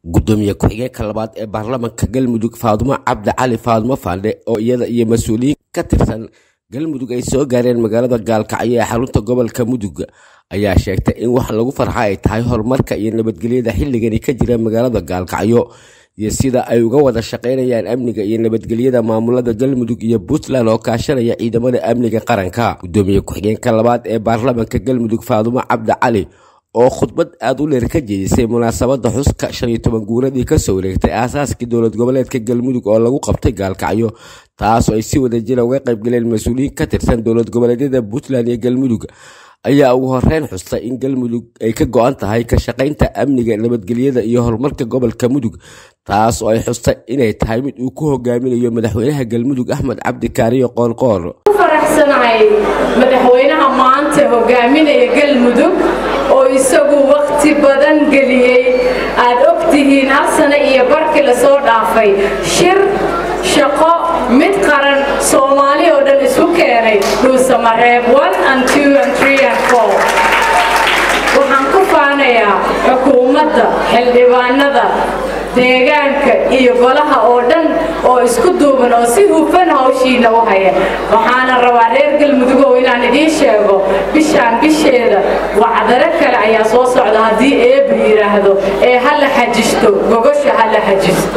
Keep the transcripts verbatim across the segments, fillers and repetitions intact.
Guddoonka ku-xigeenka labaad ee baarlamaanka Galmudug Fadumo Cabdi Cali Fadumo Fande oo iyada iyo mas'uuliyiin ka tirsan Galmudug ay soo gaareen magaalada Gaalkacyo ee xarunta gobolka Mudug ayaa sheegtay in wax lagu farxo ay tahay horumarka iyo nabadgelyada xilligani ka jira magaalada Gaalkacyo iyo sida ay uga wada shaqeynayaan amniga iyo nabadgelyada maamulada Galmudug iyo Puntland oo kaashanaya ciidamada amniga qaranka. Guddoonka ku-xigeenka labaad ee baarlamaanka Galmudug Fadumo Cabdi Cali oo khudbad aad u leer ka jeedisay munaasabada xuska shan iyo toban guuradii ka soo wareegtay aasaaskii dowlad goboleedka Galmudug oo lagu qabtay Gaalkacyo, taas oo ay si wada jir uga qayb galeen mas'uuliyiin ka tirsan dowlad goboleedyada Puntland iyo Galmudug, ayaa ugu horeyn xustay in Galmudug ay ka go'an tahay ka shaqaynta amniga, nabadgelyada iyo horumarka gobolka Mudug, taas oo ay xustay inay tahay mid uu ku hogaaminayo madaxweynaha Galmudug Axmed Cabdi Kaariyo Qoorqoor. faraxsanahay madaxweynaha maanta hogaaminaya Galmudug oo isagu waqti badan galiyay aad ogtihiin hal sano iyo barkii la soo dhaafay shir shaqo mid qaran Soomaali oo dhan isku keenay Dhuusamareeb one and two and three and four. waxaan ku faanayaa xukuumadda, xildhibaanada, deegaanka iyo golaha oo dhan oo isku duuban oo si hufan hawshiina u haya. waxaana rabaa reer Galmudug oo inaan idiin sheego bishaan bisheeda wacdaro kale ayaa soo socda haddii eeb yiraahdo ee hala xajisto gogosha hala xajisto.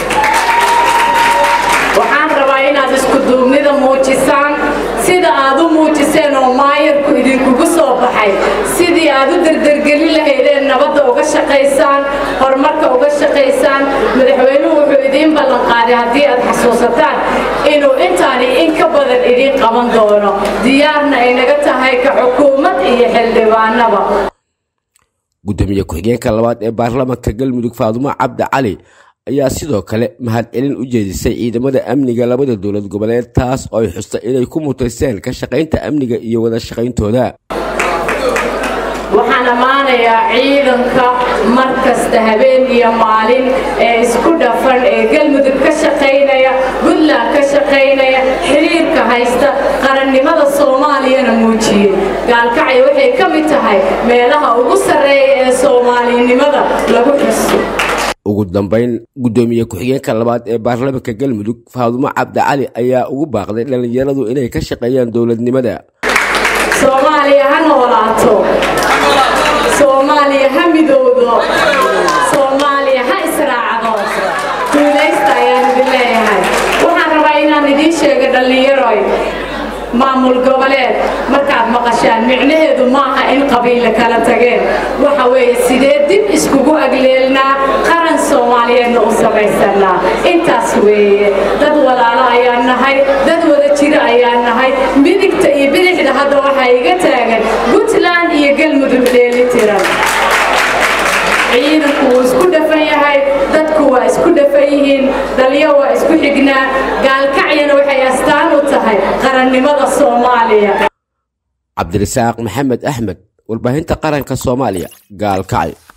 waxaan rabaa inaad isku duubnida muujisaan sida aad u muujiseen oo maayarku idinkugu soo baxay, sidii aad u dardargelin lahaydeen nabadda uga shaqaysaan, horumarka uga shaqaysaan. madaxweynuhu wuxuu idiin ballan qaaday haddii aad xasuusataan inuu intaani in ka badan idiin qaban doono, diyaarna ay naga tahay ka xukuumad iyo xildhibaanaba. Guddoonka ku-xigeenka labaad ee baarlamaanka Galmudug Fadumo Cabdi Cali ayaa sidoo kale mahadcelin u jeedisay ciidamada amniga labada dowlad goboleed, taas oo ay xustay inay ku mutayseen ka shaqaynta amniga iyo wada shaqayntooda. waxaan ammaanayaa ciidanka markasta habeen iyo maalin ee isku dhafan ee Galmudug ka shaqaynaya, Puntland ka shaqaynaya, xiriirka haysta, qarannimada Soomaaliyana muujiyay. Gaalkacyo waxay ka mid tahay meelaha ugu sarreeya ee Soomaalinimada lagu xuso. ugu dambeyn Guddoonka ku-xigeenka labaad ee baarlamaanka Galmudug Fadumo Cabdi Cali ayaa ugu baaqday dhalinyaradu inay ka shaqeeyaan dowladnimada. Soomaaliya ha noolaato, Soomaaliya ha midowdo, Soomaaliya ha israacdo. guulaysta ayaan idin leeyahay. waxaan rabaa inaan idiin sheego dhalinyaro maamul goboleed markaad maqashaan micnaheedu maaha in qabiilo kala tageen, waxa weeye sidee dib iskugu agleelnaa qaran Soomaaliyeedna u samaysanaa. intaas weeye dad walaalo ayaan nahay, dad wada jira ayaan nahay. midigta iyo bidixda hadda waxaa iga taagan Puntland iyo Galmudug dheelitiran. ciidanku wuu isku dhafan yahay, dadku waa isku dhafan yihiin, dhaliyo waa isku xignaa. Gaalkacyana waxay astaan u tahay qarannimada Soomaaliya. Cabdirasaaq Maxamed Axmed, warbaahinta qaranka Soomaaliya, Gaalkacyo.